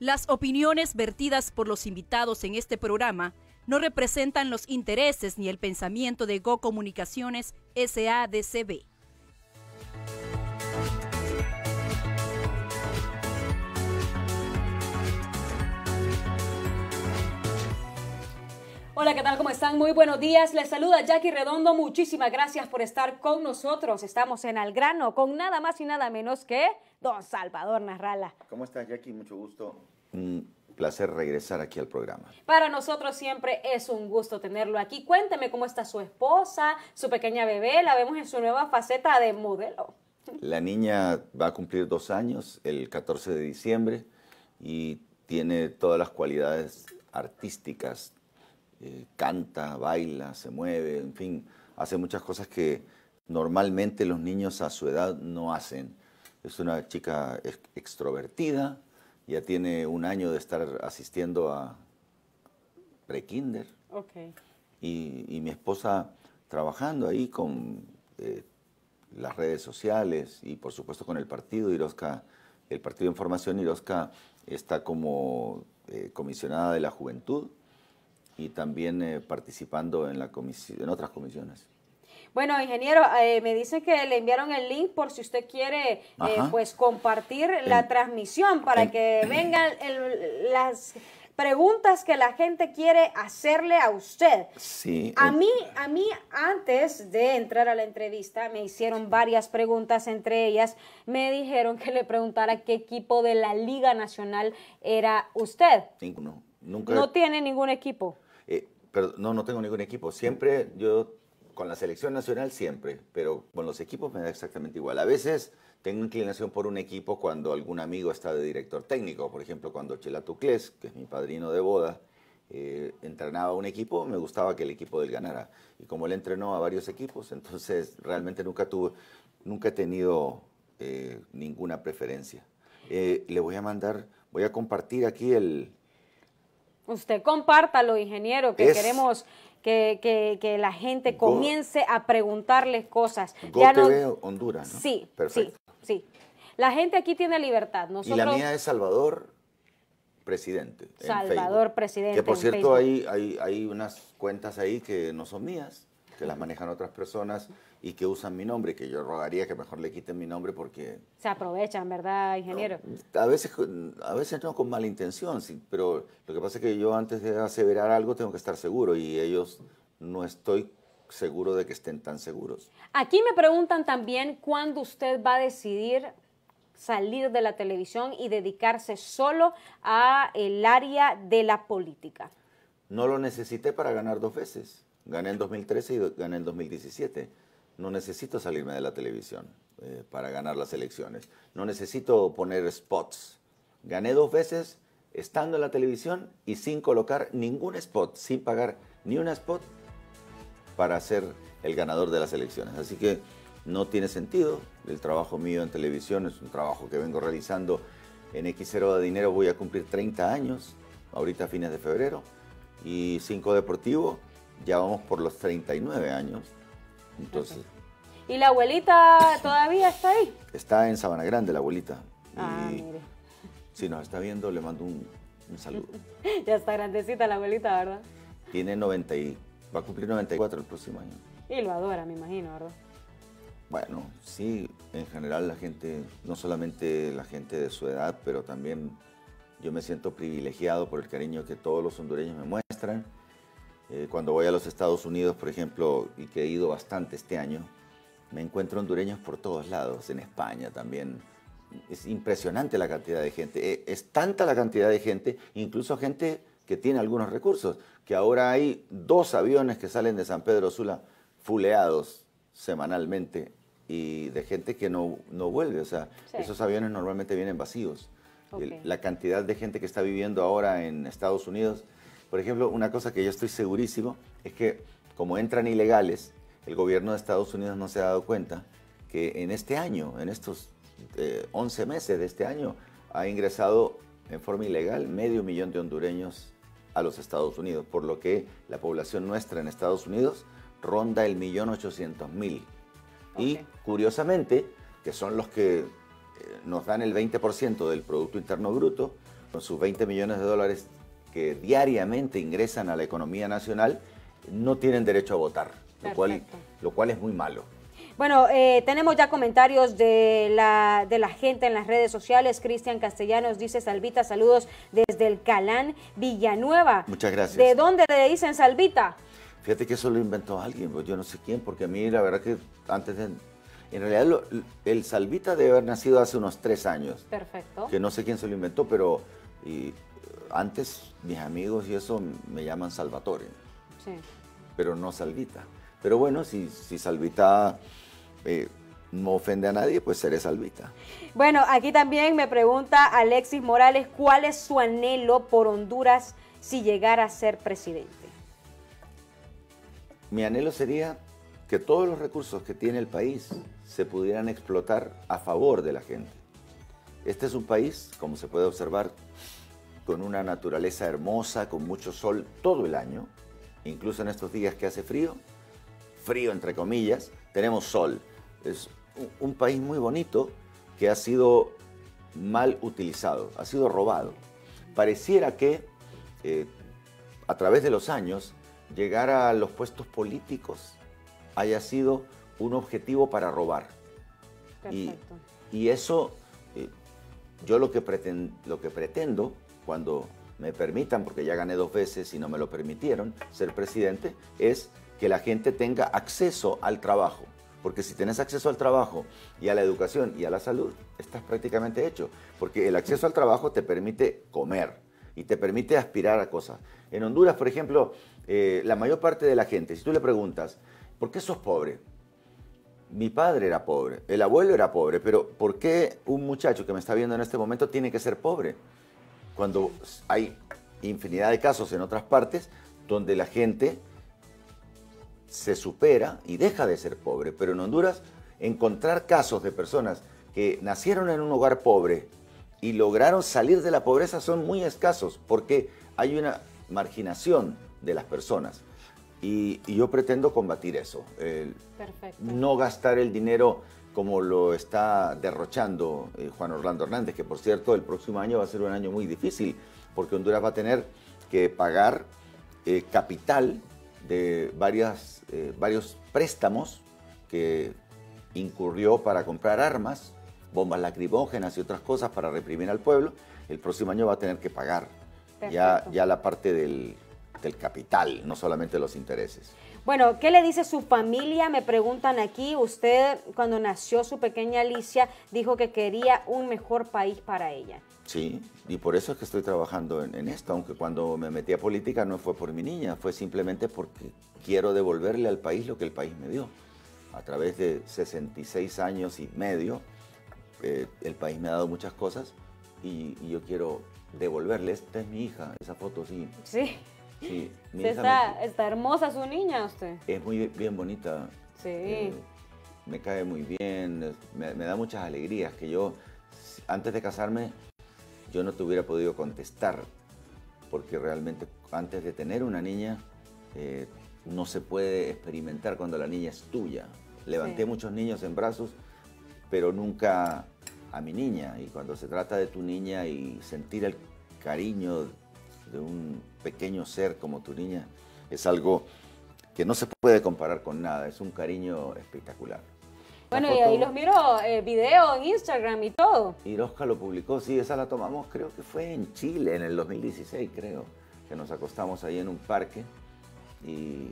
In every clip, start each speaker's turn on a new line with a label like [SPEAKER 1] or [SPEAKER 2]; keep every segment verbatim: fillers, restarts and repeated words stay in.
[SPEAKER 1] Las opiniones vertidas por los invitados en este programa no representan los intereses ni el pensamiento de Go Comunicaciones S A de C V.
[SPEAKER 2] Hola, ¿qué tal? ¿Cómo están? Muy buenos días. Les saluda Jackie Redondo. Muchísimas gracias por estar con nosotros. Estamos en Al Grano con nada más y nada menos que don Salvador Narrala.
[SPEAKER 3] ¿Cómo estás, Jackie? Mucho gusto. Un placer regresar aquí al programa.
[SPEAKER 2] Para nosotros siempre es un gusto tenerlo aquí. Cuénteme cómo está su esposa, su pequeña bebé. La vemos en su nueva faceta de modelo.
[SPEAKER 3] La niña va a cumplir dos años el catorce de diciembre y tiene todas las cualidades artísticas. Eh, canta, baila, se mueve, en fin, hace muchas cosas que normalmente los niños a su edad no hacen. Es una chica ex extrovertida, ya tiene un año de estar asistiendo a pre-kinder.
[SPEAKER 2] Okay.
[SPEAKER 3] Y, y mi esposa trabajando ahí con eh, las redes sociales y por supuesto con el partido. Irosca, el Partido en Formación, Irosca está como eh, comisionada de la juventud y también eh, participando en, la en otras comisiones.
[SPEAKER 2] Bueno, ingeniero, eh, me dicen que le enviaron el link por si usted quiere eh, pues compartir en, la transmisión para en, que vengan el, las preguntas que la gente quiere hacerle a usted.
[SPEAKER 3] Sí.
[SPEAKER 2] A mí, a mí antes de entrar a la entrevista me hicieron varias preguntas, entre ellas me dijeron que le preguntara qué equipo de la Liga Nacional era usted.
[SPEAKER 3] Ninguno. Nunca.
[SPEAKER 2] ¿No tiene ningún equipo?
[SPEAKER 3] Eh, pero no, no tengo ningún equipo. Siempre yo, con la selección nacional siempre, pero con los equipos me da exactamente igual. A veces tengo inclinación por un equipo cuando algún amigo está de director técnico. Por ejemplo, cuando Chela Tuclés, que es mi padrino de boda, eh, entrenaba un equipo, me gustaba que el equipo de él ganara. Y como él entrenó a varios equipos, entonces realmente nunca tuve, nunca he tenido eh, ninguna preferencia. Eh, le voy a mandar, voy a compartir aquí el...
[SPEAKER 2] Usted compártalo, ingeniero, que
[SPEAKER 3] es,
[SPEAKER 2] queremos que, que, que la gente comience Go, a preguntarles cosas.
[SPEAKER 3] Go
[SPEAKER 2] ya
[SPEAKER 3] T V
[SPEAKER 2] no,
[SPEAKER 3] Honduras, ¿no?
[SPEAKER 2] Sí,
[SPEAKER 3] perfecto.
[SPEAKER 2] Sí, sí. La gente aquí tiene libertad. Nosotros,
[SPEAKER 3] y la mía es Salvador Presidente.
[SPEAKER 2] Salvador Presidente.
[SPEAKER 3] Que por
[SPEAKER 2] en
[SPEAKER 3] cierto hay, hay, hay unas cuentas ahí que no son mías, que las manejan otras personas y que usan mi nombre, que yo rogaría que mejor le quiten mi nombre porque...
[SPEAKER 2] Se aprovechan, ¿verdad, ingeniero?
[SPEAKER 3] No, a, veces, a veces no con mala intención, sí, pero lo que pasa es que yo antes de aseverar algo tengo que estar seguro y ellos no estoy seguro de que estén tan seguros.
[SPEAKER 2] Aquí me preguntan también cuándo usted va a decidir salir de la televisión y dedicarse solo a el área de la política.
[SPEAKER 3] No lo necesité para ganar dos veces. Gané en dos mil trece y gané en dos mil diecisiete. No necesito salirme de la televisión eh, para ganar las elecciones. No necesito poner spots. Gané dos veces estando en la televisión y sin colocar ningún spot, sin pagar ni un spot para ser el ganador de las elecciones. Así que no tiene sentido. El trabajo mío en televisión es un trabajo que vengo realizando en equis cero de Dinero. Voy a cumplir treinta años, ahorita a fines de febrero. Y cinco Deportivo, ya vamos por los treinta y nueve años. Entonces,
[SPEAKER 2] ¿y la abuelita todavía está ahí?
[SPEAKER 3] Está en Sabana Grande, la abuelita.
[SPEAKER 2] Ah,
[SPEAKER 3] y
[SPEAKER 2] mire.
[SPEAKER 3] Si nos está viendo, le mando un, un saludo.
[SPEAKER 2] Ya está grandecita la abuelita, ¿verdad?
[SPEAKER 3] Tiene noventa y, va a cumplir noventa y cuatro el próximo año.
[SPEAKER 2] Y lo adora, me imagino, ¿verdad?
[SPEAKER 3] Bueno, sí, en general la gente, no solamente la gente de su edad, pero también yo me siento privilegiado por el cariño que todos los hondureños me muestran. Eh, cuando voy a los Estados Unidos, por ejemplo, y que he ido bastante este año, me encuentro hondureños por todos lados, en España también. Es impresionante la cantidad de gente. Eh, es tanta la cantidad de gente, incluso gente que tiene algunos recursos, que ahora hay dos aviones que salen de San Pedro Sula fuleados semanalmente y de gente que no, no vuelve. O sea, sí. Esos aviones normalmente vienen vacíos. Okay. La cantidad de gente que está viviendo ahora en Estados Unidos. Por ejemplo, una cosa que yo estoy segurísimo es que como entran ilegales, el gobierno de Estados Unidos no se ha dado cuenta que en este año, en estos eh, once meses de este año, ha ingresado en forma ilegal medio millón de hondureños a los Estados Unidos, por lo que la población nuestra en Estados Unidos ronda el millón ochocientos mil. Okay. Y curiosamente, que son los que eh, nos dan el veinte por ciento del Producto Interno Bruto, con sus veinte millones de dólares que diariamente ingresan a la economía nacional, no tienen derecho a votar, lo cual, lo cual es muy malo.
[SPEAKER 2] Bueno, eh, tenemos ya comentarios de la, de la gente en las redes sociales. Cristian Castellanos dice: Salvita, saludos desde el Calán, Villanueva.
[SPEAKER 3] Muchas gracias.
[SPEAKER 2] ¿De dónde le dicen Salvita?
[SPEAKER 3] Fíjate que eso lo inventó alguien, pues yo no sé quién, porque a mí la verdad que antes de... En realidad lo, el Salvita debe haber nacido hace unos tres años.
[SPEAKER 2] Perfecto.
[SPEAKER 3] Que no sé quién se lo inventó, pero y, antes mis amigos y eso me llaman Salvatore.
[SPEAKER 2] Sí.
[SPEAKER 3] Pero no Salvita. Pero bueno, si, si Salvita eh, no ofende a nadie, pues seré Salvita.
[SPEAKER 2] Bueno, aquí también me pregunta Alexis Morales, ¿cuál es su anhelo por Honduras si llegara a ser presidente?
[SPEAKER 3] Mi anhelo sería que todos los recursos que tiene el país se pudieran explotar a favor de la gente. Este es un país, como se puede observar, con una naturaleza hermosa, con mucho sol todo el año, incluso en estos días que hace frío, frío entre comillas, tenemos sol. Es un país muy bonito que ha sido mal utilizado, ha sido robado. Pareciera que eh, a través de los años llegar a los puestos políticos haya sido un objetivo para robar.
[SPEAKER 2] Perfecto.
[SPEAKER 3] Y, y eso, eh, yo lo que, pretend, lo que pretendo, cuando me permitan, porque ya gané dos veces y no me lo permitieron, ser presidente, es que la gente tenga acceso al trabajo. Porque si tienes acceso al trabajo y a la educación y a la salud, estás prácticamente hecho. Porque el acceso al trabajo te permite comer y te permite aspirar a cosas. En Honduras, por ejemplo, eh, la mayor parte de la gente, si tú le preguntas, ¿por qué sos pobre? Mi padre era pobre, el abuelo era pobre, pero ¿por qué un muchacho que me está viendo en este momento tiene que ser pobre? Cuando hay infinidad de casos en otras partes donde la gente se supera y deja de ser pobre. Pero en Honduras, encontrar casos de personas que nacieron en un hogar pobre y lograron salir de la pobreza son muy escasos, porque hay una marginación de las personas. Y, y yo pretendo combatir eso. El no gastar el dinero como lo está derrochando eh, Juan Orlando Hernández, que por cierto el próximo año va a ser un año muy difícil, porque Honduras va a tener que pagar eh, capital de varias, eh, varios préstamos que incurrió para comprar armas, bombas lacrimógenas y otras cosas para reprimir al pueblo. El próximo año va a tener que pagar ya, ya la parte del, del capital, no solamente los intereses.
[SPEAKER 2] Bueno, ¿qué le dice su familia? Me preguntan aquí. Usted, cuando nació su pequeña Alicia, dijo que quería un mejor país para ella.
[SPEAKER 3] Sí, y por eso es que estoy trabajando en, en esto, aunque cuando me metí a política no fue por mi niña, fue simplemente porque quiero devolverle al país lo que el país me dio. A través de sesenta y seis años y medio, eh, el país me ha dado muchas cosas y, y yo quiero devolverle. Esta es mi hija, esa foto sí.
[SPEAKER 2] Sí.
[SPEAKER 3] Sí, mi
[SPEAKER 2] hija está, me, está hermosa su niña usted.
[SPEAKER 3] Es muy bien bonita.
[SPEAKER 2] Sí.
[SPEAKER 3] Eh, me cae muy bien, me, me da muchas alegrías que yo, antes de casarme, yo no te hubiera podido contestar, porque realmente antes de tener una niña, eh, no se puede experimentar cuando la niña es tuya. Levanté sí. muchos niños en brazos, pero nunca a mi niña. Y cuando se trata de tu niña y sentir el cariño de un pequeño ser como tu niña, es algo que no se puede comparar con nada, es un cariño espectacular.
[SPEAKER 2] Bueno, foto, y ahí los miro, eh, video en Instagram y todo.
[SPEAKER 3] Y Oscar lo publicó, sí, esa la tomamos, creo que fue en Chile, en el dos mil dieciséis, creo, que nos acostamos ahí en un parque y,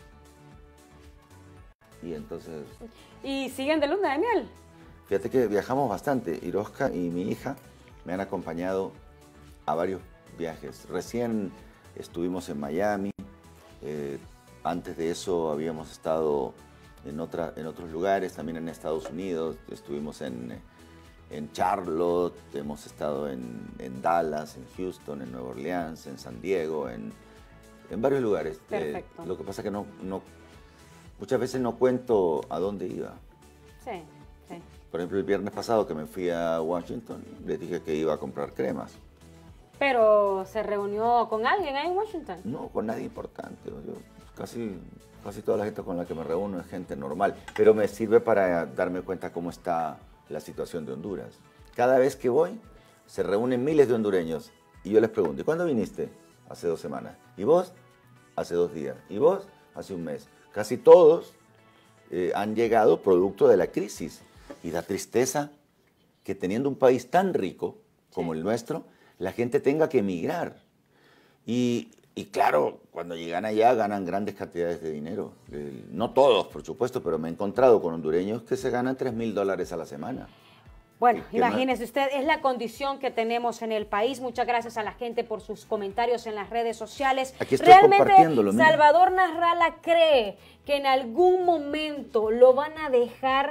[SPEAKER 3] y entonces...
[SPEAKER 2] ¿Y siguen de luna de miel?
[SPEAKER 3] Fíjate que viajamos bastante, Irosca y mi hija me han acompañado a varios viajes. Recién estuvimos en Miami, eh, antes de eso habíamos estado en, otra, en otros lugares, también en Estados Unidos, estuvimos en, en Charlotte, hemos estado en, en Dallas, en Houston, en Nueva Orleans, en San Diego, en, en varios lugares.
[SPEAKER 2] Perfecto.
[SPEAKER 3] Eh, lo que pasa es que no, no, muchas veces no cuento a dónde iba.
[SPEAKER 2] Sí, sí.
[SPEAKER 3] Por ejemplo, el viernes pasado que me fui a Washington, les dije que iba a comprar cremas.
[SPEAKER 2] ¿Pero se reunió con alguien ahí en Washington?
[SPEAKER 3] No, con nadie importante. Yo, casi, casi toda la gente con la que me reúno es gente normal. Pero me sirve para darme cuenta cómo está la situación de Honduras. Cada vez que voy, se reúnen miles de hondureños Y yo les pregunto, ¿y cuándo viniste? Hace dos semanas. ¿Y vos? Hace dos días. ¿Y vos? Hace un mes. Casi todos eh, han llegado producto de la crisis. Y da tristeza que teniendo un país tan rico como sí. el nuestro, la gente tenga que emigrar. Y, y claro, cuando llegan allá ganan grandes cantidades de dinero. Eh, no todos, por supuesto, pero me he encontrado con hondureños que se ganan tres mil dólares a la semana.
[SPEAKER 2] Bueno, imagínese usted, es la condición que tenemos en el país. Muchas gracias a la gente por sus comentarios en las redes sociales.
[SPEAKER 3] Aquí estoy
[SPEAKER 2] Realmente,
[SPEAKER 3] compartiéndolo,
[SPEAKER 2] Salvador Nasralla cree que en algún momento lo van a dejar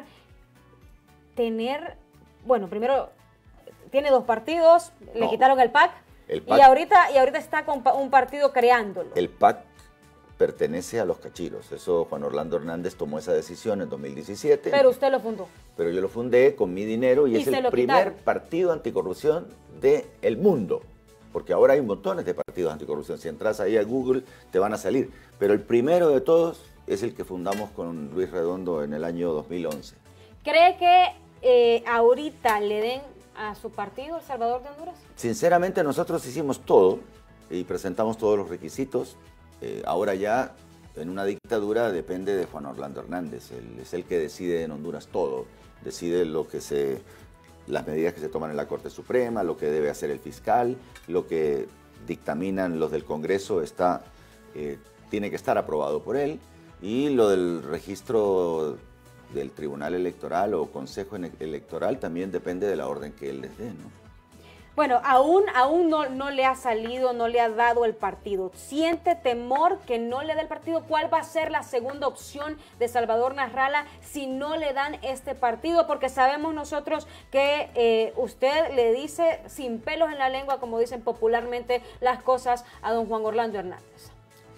[SPEAKER 2] tener, bueno, primero tiene dos partidos, no, le quitaron el P A C, el P A C y ahorita, y ahorita está con un partido creándolo.
[SPEAKER 3] El P A C pertenece a los cachiros. Eso Juan Orlando Hernández tomó esa decisión en dos mil diecisiete.
[SPEAKER 2] Pero usted lo fundó.
[SPEAKER 3] Pero yo lo fundé con mi dinero y, y es el primer quitaron. partido anticorrupción del mundo. Porque ahora hay montones de partidos anticorrupción. Si entras ahí a Google te van a salir. Pero el primero de todos es el que fundamos con Luis Redondo en el año dos mil once.
[SPEAKER 2] ¿Cree que eh, ahorita le den a su partido, El Salvador de Honduras?
[SPEAKER 3] Sinceramente nosotros hicimos todo y presentamos todos los requisitos. Eh, ahora ya en una dictadura depende de Juan Orlando Hernández, él es el que decide en Honduras todo, decide lo que se, las medidas que se toman en la Corte Suprema, lo que debe hacer el fiscal, lo que dictaminan los del Congreso está, eh, tiene que estar aprobado por él, y lo del registro del Tribunal Electoral o Consejo Electoral también depende de la orden que él les dé, ¿no?
[SPEAKER 2] Bueno, aún, aún no, no le ha salido, no le ha dado el partido. ¿Siente temor que no le dé el partido? ¿Cuál va a ser la segunda opción de Salvador Nasralla si no le dan este partido? Porque sabemos nosotros que eh, usted le dice sin pelos en la lengua, como dicen popularmente, las cosas a don Juan Orlando Hernández.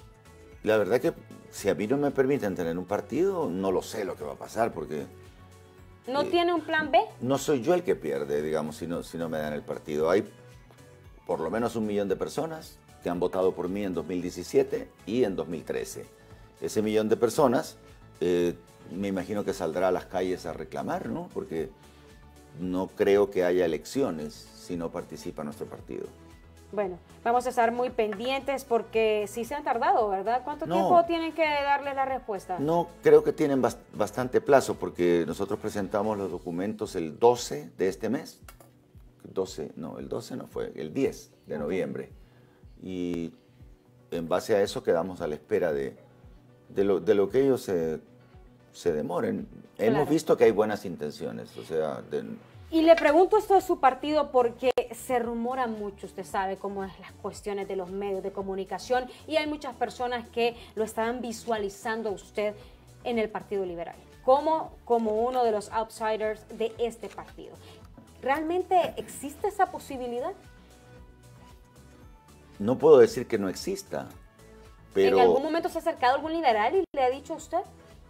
[SPEAKER 3] La verdad que si a mí no me permiten tener un partido, no lo sé lo que va a pasar, porque...
[SPEAKER 2] ¿No eh, tiene un plan B?
[SPEAKER 3] No soy yo el que pierde, digamos, si no, si no me dan el partido. Hay por lo menos un millón de personas que han votado por mí en dos mil diecisiete y en dos mil trece. Ese millón de personas, eh, me imagino que saldrá a las calles a reclamar, ¿no? Porque no creo que haya elecciones si no participa nuestro partido.
[SPEAKER 2] Bueno, vamos a estar muy pendientes porque sí se han tardado, ¿verdad? ¿Cuánto no, tiempo tienen que darles la respuesta?
[SPEAKER 3] No, creo que tienen bast bastante plazo porque nosotros presentamos los documentos el doce de este mes. doce, no, el doce no fue, el diez de noviembre. Y en base a eso quedamos a la espera de, de, lo, de lo que ellos se, se demoren. Claro. Hemos visto que hay buenas intenciones, o sea... De,
[SPEAKER 2] y le pregunto esto de su partido porque se rumora mucho, usted sabe cómo es las cuestiones de los medios de comunicación y hay muchas personas que lo estaban visualizando a usted en el Partido Liberal, como, como uno de los outsiders de este partido. ¿Realmente existe esa posibilidad?
[SPEAKER 3] No puedo decir que no exista, pero...
[SPEAKER 2] ¿En algún momento se ha acercado algún liberal y le ha dicho a usted?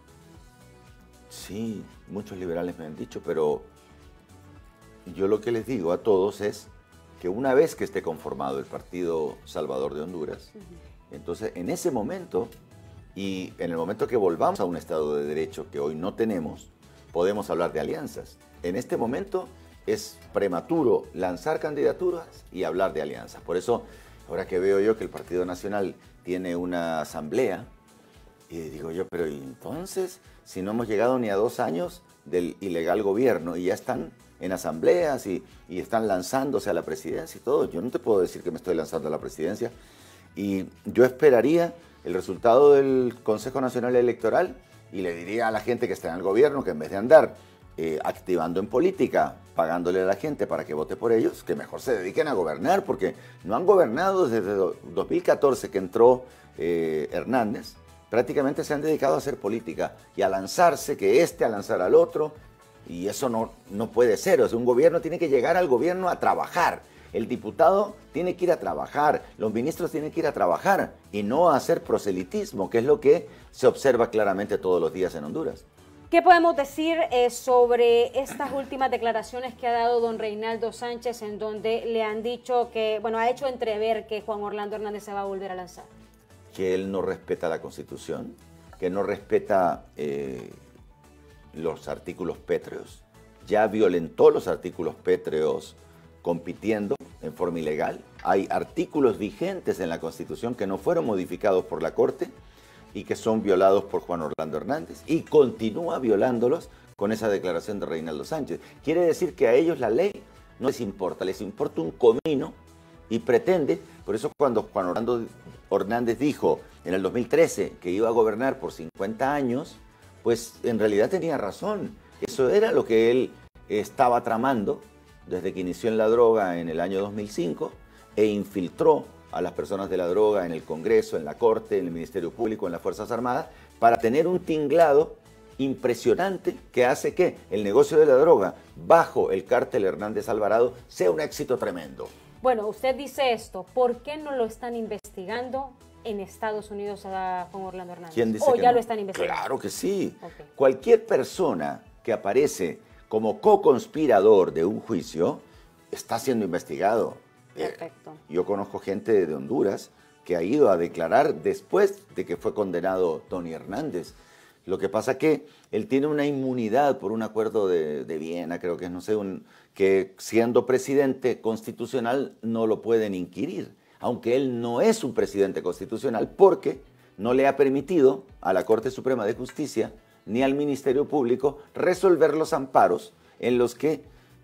[SPEAKER 3] Sí, muchos liberales me han dicho, pero... Yo lo que les digo a todos es que una vez que esté conformado el Partido Salvador de Honduras, uh-huh. entonces en ese momento y en el momento que volvamos a un Estado de Derecho que hoy no tenemos, podemos hablar de alianzas. En este momento es prematuro lanzar candidaturas y hablar de alianzas. Por eso, ahora que veo yo que el Partido Nacional tiene una asamblea, y digo yo, pero entonces, si no hemos llegado ni a dos años del ilegal gobierno y ya están en asambleas y, y están lanzándose a la presidencia y todo. Yo no te puedo decir que me estoy lanzando a la presidencia. Y yo esperaría el resultado del Consejo Nacional Electoral y le diría a la gente que está en el gobierno que en vez de andar eh, activando en política, pagándole a la gente para que vote por ellos, que mejor se dediquen a gobernar, porque no han gobernado desde dos mil catorce que entró eh, Hernández. Prácticamente se han dedicado a hacer política y a lanzarse, que este a lanzar al otro. Y eso no, no puede ser. O sea, un gobierno tiene que llegar al gobierno a trabajar. El diputado tiene que ir a trabajar. Los ministros tienen que ir a trabajar y no a hacer proselitismo, que es lo que se observa claramente todos los días en Honduras.
[SPEAKER 2] ¿Qué podemos decir eh, sobre estas últimas declaraciones que ha dado don Reinaldo Sánchez, en donde le han dicho que, bueno, ha hecho entrever que Juan Orlando Hernández se va a volver a lanzar?
[SPEAKER 3] Que él no respeta la Constitución, que no respeta... Eh, los artículos pétreos, ya violentó los artículos pétreos compitiendo en forma ilegal. Hay artículos vigentes en la Constitución que no fueron modificados por la Corte y que son violados por Juan Orlando Hernández. Y continúa violándolos con esa declaración de Reinaldo Sánchez. Quiere decir que a ellos la ley no les importa, les importa un comino y pretende, por eso cuando Juan Orlando Hernández dijo en el dos mil trece que iba a gobernar por cincuenta años, pues en realidad tenía razón. Eso era lo que él estaba tramando desde que inició en la droga en el año dos mil cinco e infiltró a las personas de la droga en el Congreso, en la Corte, en el Ministerio Público, en las Fuerzas Armadas, para tener un tinglado impresionante que hace que el negocio de la droga bajo el cártel Hernández Alvarado sea un éxito tremendo.
[SPEAKER 2] Bueno, usted dice esto, ¿por qué no lo están investigando en Estados Unidos a Juan Orlando Hernández?
[SPEAKER 3] ¿Quién dice
[SPEAKER 2] ¿O
[SPEAKER 3] que
[SPEAKER 2] ya
[SPEAKER 3] no?
[SPEAKER 2] lo están investigando?
[SPEAKER 3] Claro que sí.
[SPEAKER 2] Okay.
[SPEAKER 3] Cualquier persona que aparece como co-conspirador de un juicio está siendo investigado.
[SPEAKER 2] Perfecto.
[SPEAKER 3] Eh, yo conozco gente de Honduras que ha ido a declarar después de que fue condenado Tony Hernández. Lo que pasa que él tiene una inmunidad por un acuerdo de, de Viena, creo que es, no sé, un, que siendo presidente constitucional no lo pueden inquirir, aunque él no es un presidente constitucional porque no le ha permitido a la Corte Suprema de Justicia ni al Ministerio Público resolver los amparos en los que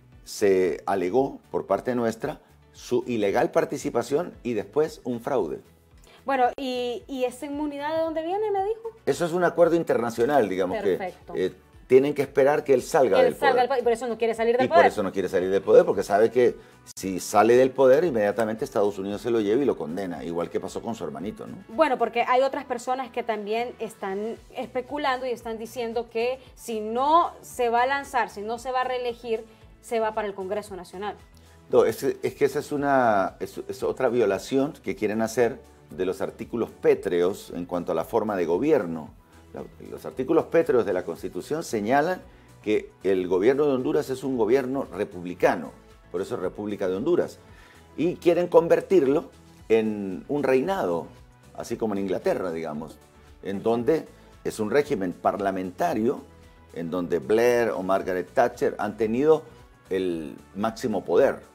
[SPEAKER 3] se alegó por parte nuestra su ilegal participación y después un fraude.
[SPEAKER 2] Bueno, ¿y, y esa inmunidad de dónde viene, me dijo?
[SPEAKER 3] Eso es un acuerdo internacional, digamos.
[SPEAKER 2] Perfecto.
[SPEAKER 3] que eh, tienen que esperar que él salga
[SPEAKER 2] que
[SPEAKER 3] del
[SPEAKER 2] él salga
[SPEAKER 3] poder.
[SPEAKER 2] Del, y por eso no quiere salir del
[SPEAKER 3] y
[SPEAKER 2] poder.
[SPEAKER 3] Y por eso no quiere salir del poder, porque sabe que si sale del poder, inmediatamente Estados Unidos se lo lleva y lo condena, igual que pasó con su hermanito, ¿no?
[SPEAKER 2] Bueno, porque hay otras personas que también están especulando y están diciendo que si no se va a lanzar, si no se va a reelegir, se va para el Congreso Nacional.
[SPEAKER 3] No, es, es que esa es, una, es, es otra violación que quieren hacer de los artículos pétreos en cuanto a la forma de gobierno. Los artículos pétreos de la Constitución señalan que el gobierno de Honduras es un gobierno republicano, por eso es República de Honduras, y quieren convertirlo en un reinado, así como en Inglaterra, digamos, en donde es un régimen parlamentario, en donde Blair o Margaret Thatcher han tenido el máximo poder.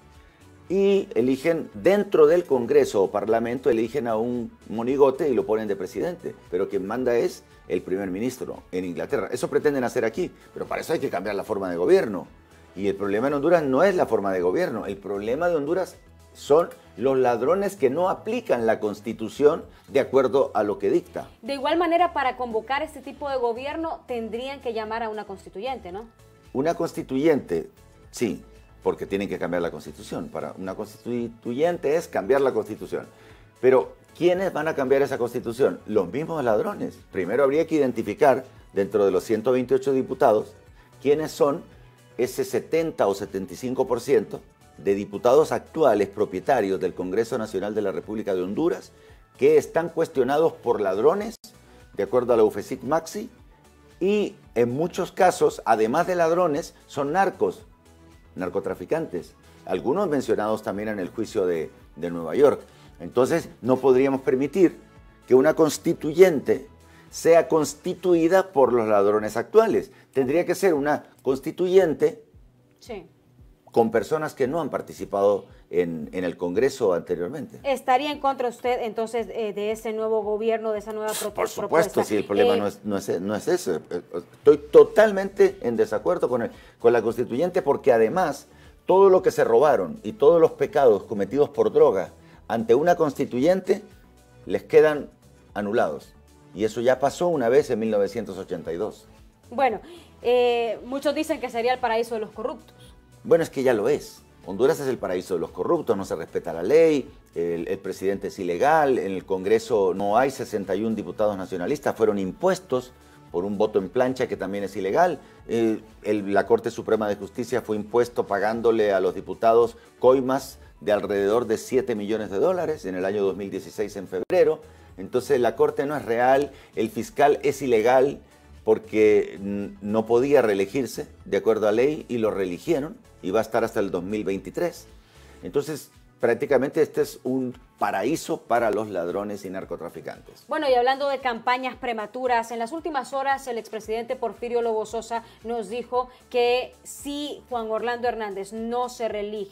[SPEAKER 3] Y eligen dentro del Congreso o Parlamento, eligen a un monigote y lo ponen de presidente. Pero quien manda es el primer ministro en Inglaterra. Eso pretenden hacer aquí, pero para eso hay que cambiar la forma de gobierno. Y el problema en Honduras no es la forma de gobierno. El problema de Honduras son los ladrones que no aplican la Constitución de acuerdo a lo que dicta.
[SPEAKER 2] De igual manera, para convocar este tipo de gobierno, tendrían que llamar a una constituyente, ¿no?
[SPEAKER 3] Una constituyente, sí. Porque tienen que cambiar la Constitución. Para una constituyente es cambiar la Constitución. Pero, ¿quiénes van a cambiar esa Constitución? Los mismos ladrones. Primero habría que identificar, dentro de los ciento veintiocho diputados, quiénes son ese setenta o setenta y cinco por ciento de diputados actuales propietarios del Congreso Nacional de la República de Honduras que están cuestionados por ladrones, de acuerdo a la UFESIC Maxi, y en muchos casos, además de ladrones, son narcos, narcotraficantes, algunos mencionados también en el juicio de, de Nueva York. Entonces, no podríamos permitir que una constituyente sea constituida por los ladrones actuales. Tendría que ser una constituyente
[SPEAKER 2] sí.
[SPEAKER 3] con personas que no han participado en, en el Congreso anteriormente.
[SPEAKER 2] ¿Estaría en contra usted entonces eh, de ese nuevo gobierno, de esa nueva propuesta?
[SPEAKER 3] Por supuesto, si el problema
[SPEAKER 2] eh,
[SPEAKER 3] no, es, no, es, no es eso. Estoy totalmente en desacuerdo con, el, con la constituyente porque además todo lo que se robaron y todos los pecados cometidos por droga ante una constituyente les quedan anulados. Y eso ya pasó una vez en mil novecientos ochenta y dos.
[SPEAKER 2] Bueno, eh, muchos dicen que sería el paraíso de los corruptos.
[SPEAKER 3] Bueno, es que ya lo es. Honduras es el paraíso de los corruptos, no se respeta la ley, el, el presidente es ilegal, en el Congreso no hay sesenta y uno diputados nacionalistas, fueron impuestos por un voto en plancha que también es ilegal. Eh, el, la Corte Suprema de Justicia fue impuesto pagándole a los diputados coimas de alrededor de siete millones de dólares en el año dos mil dieciséis, en febrero. Entonces la Corte no es real, el fiscal es ilegal porque no podía reelegirse de acuerdo a ley y lo reeligieron y va a estar hasta el dos mil veintitrés. Entonces prácticamente este es un paraíso para los ladrones y narcotraficantes.
[SPEAKER 2] Bueno, y hablando de campañas prematuras, en las últimas horas el expresidente Porfirio Lobo Sosa nos dijo que si Juan Orlando Hernández no se reelige,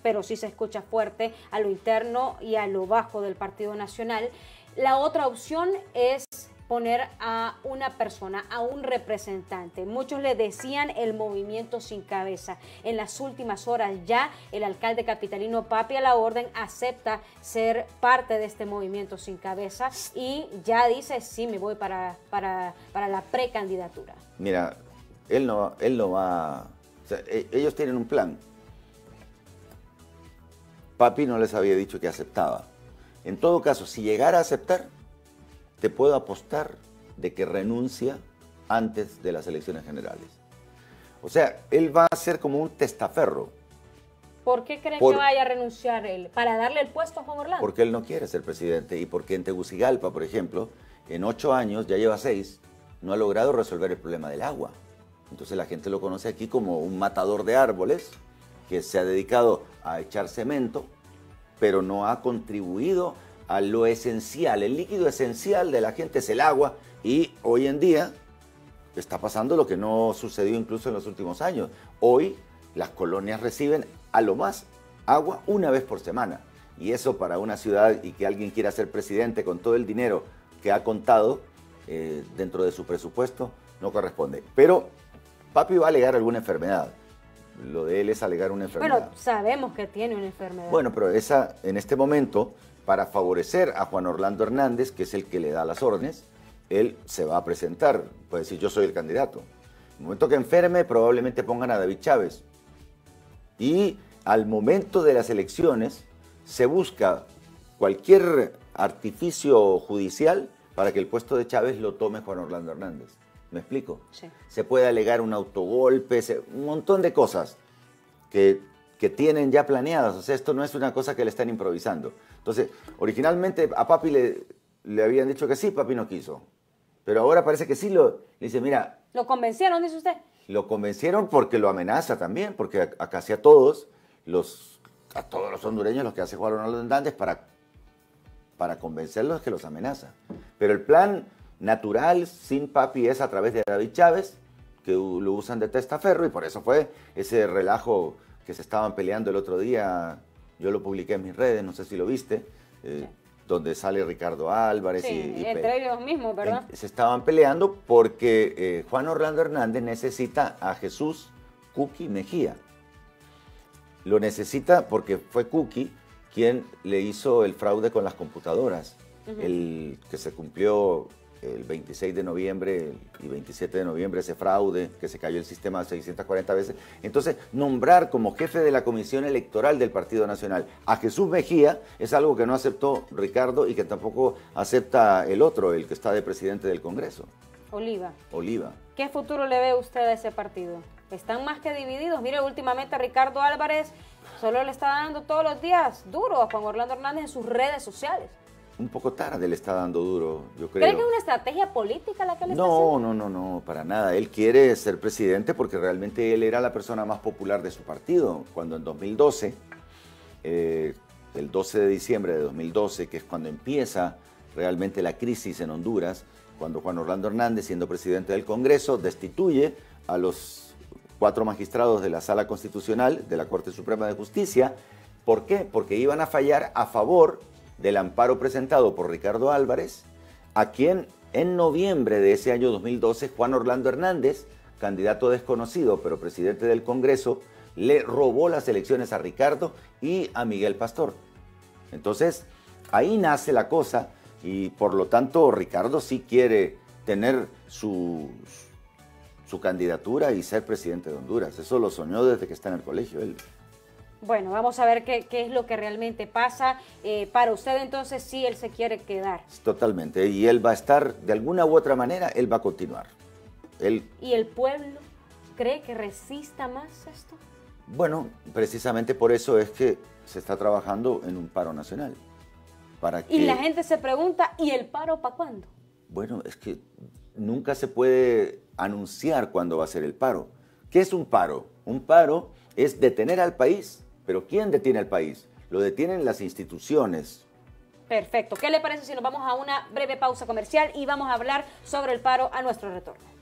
[SPEAKER 2] pero sí se escucha fuerte a lo interno y a lo bajo del Partido Nacional. La otra opción es poner a una persona, a un representante. Muchos le decían el movimiento sin cabeza. En las últimas horas ya el alcalde capitalino Papi a la Orden acepta ser parte de este movimiento sin cabeza y ya dice, sí, me voy para, para, para la precandidatura.
[SPEAKER 3] Mira, él no, él no va... O sea, ellos tienen un plan. Papi no les había dicho que aceptaba. En todo caso, si llegara a aceptar, te puedo apostar de que renuncia antes de las elecciones generales. O sea, él va a ser como un testaferro.
[SPEAKER 2] ¿Por qué cree
[SPEAKER 3] Por,
[SPEAKER 2] que vaya a renunciar él? ¿Para darle el puesto a Juan Orlando?
[SPEAKER 3] Porque él no quiere ser presidente y porque en Tegucigalpa, por ejemplo, en ocho años, ya lleva seis, no ha logrado resolver el problema del agua. Entonces la gente lo conoce aquí como un matador de árboles que se ha dedicado a echar cemento, pero no ha contribuido a lo esencial. El líquido esencial de la gente es el agua y hoy en día está pasando lo que no sucedió incluso en los últimos años. Hoy las colonias reciben a lo más agua una vez por semana y eso para una ciudad y que alguien quiera ser presidente con todo el dinero que ha contado eh, dentro de su presupuesto no corresponde. Pero Papi va a alegar alguna enfermedad. Lo de él es alegar una enfermedad.
[SPEAKER 2] Bueno, sabemos que tiene una enfermedad.
[SPEAKER 3] Bueno, pero esa en este momento, para favorecer a Juan Orlando Hernández, que es el que le da las órdenes, él se va a presentar, puede decir yo soy el candidato. En el momento que enferme probablemente pongan a David Chávez. Y al momento de las elecciones se busca cualquier artificio judicial para que el puesto de Chávez lo tome Juan Orlando Hernández. ¿Me explico?
[SPEAKER 2] Sí. Se
[SPEAKER 3] puede alegar un autogolpe, se, un montón de cosas que, que tienen ya planeadas. O sea, esto no es una cosa que le están improvisando. Entonces, originalmente a Papi le, le habían dicho que sí, Papi no quiso. Pero ahora parece que sí, lo, le dice, mira...
[SPEAKER 2] ¿Lo convencieron, dice usted?
[SPEAKER 3] Lo convencieron porque lo amenaza también, porque a, a casi a todos, los, a todos los hondureños, los que hace Juan Orlando Hernández, para, para convencerlos es que los amenaza. Pero el plan natural sin Papi es a través de David Chávez, que lo usan de testaferro, y por eso fue ese relajo que se estaban peleando el otro día. Yo lo publiqué en mis redes, no sé si lo viste, eh, sí. donde sale Ricardo Álvarez.
[SPEAKER 2] Sí,
[SPEAKER 3] y, y
[SPEAKER 2] entre ellos mismos, ¿verdad?
[SPEAKER 3] En, se estaban peleando porque eh, Juan Orlando Hernández necesita a Jesús Kuki Mejía. Lo necesita porque fue Kuki quien le hizo el fraude con las computadoras, uh-huh. el que se cumplió el veintiséis de noviembre y veintisiete de noviembre, ese fraude, que se cayó el sistema seiscientas cuarenta veces. Entonces, nombrar como jefe de la Comisión Electoral del Partido Nacional a Jesús Mejía es algo que no aceptó Ricardo y que tampoco acepta el otro, el que está de presidente del Congreso.
[SPEAKER 2] Oliva.
[SPEAKER 3] Oliva.
[SPEAKER 2] ¿Qué futuro le ve usted a ese partido? Están más que divididos. Mire, últimamente Ricardo Álvarez solo le está dando todos los días duro a Juan Orlando Hernández en sus redes sociales.
[SPEAKER 3] Un poco tarde le está dando duro, yo creo.
[SPEAKER 2] ¿Cree que es una estrategia política la que le está
[SPEAKER 3] No,
[SPEAKER 2] haciendo?
[SPEAKER 3] no, no, no, para nada. Él quiere ser presidente porque realmente él era la persona más popular de su partido. Cuando en dos mil doce, eh, el doce de diciembre de dos mil doce, que es cuando empieza realmente la crisis en Honduras, cuando Juan Orlando Hernández, siendo presidente del Congreso, destituye a los cuatro magistrados de la Sala Constitucional de la Corte Suprema de Justicia. ¿Por qué? Porque iban a fallar a favor del amparo presentado por Ricardo Álvarez, a quien en noviembre de ese año dos mil doce, Juan Orlando Hernández, candidato desconocido pero presidente del Congreso, le robó las elecciones a Ricardo y a Miguel Pastor. Entonces, ahí nace la cosa y por lo tanto Ricardo sí quiere tener su, su candidatura y ser presidente de Honduras. Eso lo soñó desde que está en el colegio él.
[SPEAKER 2] Bueno, vamos a ver qué, qué es lo que realmente pasa. Eh, para usted entonces sí, él se quiere quedar.
[SPEAKER 3] Totalmente, y él va a estar, de alguna u otra manera, él va a continuar. Él...
[SPEAKER 2] ¿Y el pueblo cree que resista más esto?
[SPEAKER 3] Bueno, precisamente por eso es que se está trabajando en un paro nacional. Para que...
[SPEAKER 2] Y la gente se pregunta, ¿y el paro para cuándo?
[SPEAKER 3] Bueno, es que nunca se puede anunciar cuándo va a ser el paro. ¿Qué es un paro? Un paro es detener al país. ¿Pero quién detiene al país? Lo detienen las instituciones.
[SPEAKER 2] Perfecto. ¿Qué le parece si nos vamos a una breve pausa comercial y vamos a hablar sobre el paro a nuestro retorno?